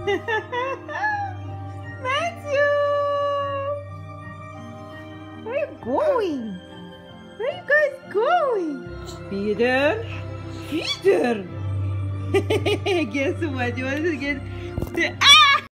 Matthew! Where are you going? Where are you guys going? Peter? Peter! Guess what? You want to get the... Ah!